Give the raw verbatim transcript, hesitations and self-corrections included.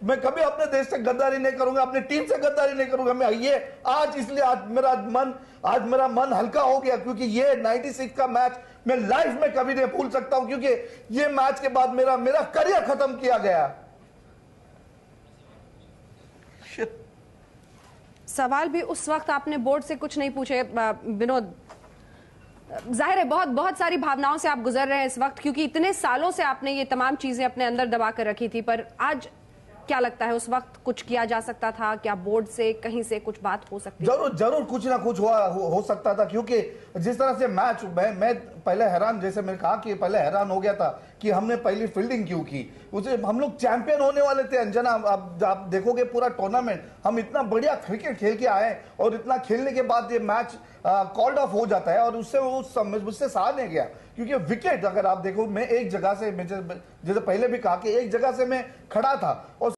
मैं कभी अपने देश से गद्दारी नहीं करूंगा, अपनी टीम से गद्दारी नहीं करूंगा। मैं ये आज इसलिए आज मेरा मन आज मेरा मन हल्का हो गया, क्योंकि ये छियानवे का मैच मैं लाइफ में कभी नहीं भूल सकता हूं, क्योंकि ये मैच के बाद मेरा मेरा करियर खत्म किया गया। Shit. सवाल भी उस वक्त आपने बोर्ड से कुछ नहीं पूछे विनोद। जाहिर है बहुत बहुत सारी भावनाओं से आप गुजर रहे हैं इस वक्त, क्योंकि इतने सालों से आपने ये तमाम चीजें अपने अंदर दबा कर रखी थी। पर आज क्या लगता है, उस वक्त कुछ किया जा सकता था क्या? बोर्ड से कहीं से कुछ बात हो सकती? जरूर जरूर कुछ ना कुछ हुआ हो, हो सकता था, क्योंकि जिस तरह से मैच मैं, मैं पहले हैरान, जैसे मैंने कहा कि पहले हैरान हो गया था कि हमने पहली फील्डिंग क्यों की। उसे हम लोग चैंपियन होने वाले थे अंजना। अब आप देखोगे पूरा टूर्नामेंट हम इतना बढ़िया क्रिकेट खेल के आए और इतना खेलने के बाद ये मैच कॉल्ड ऑफ हो जाता है, और उससे उस मुझसे सहा नहीं गया, क्योंकि विकेट अगर आप देखो, मैं एक जगह से, जैसे पहले भी कहा कि एक जगह से मैं खड़ा था और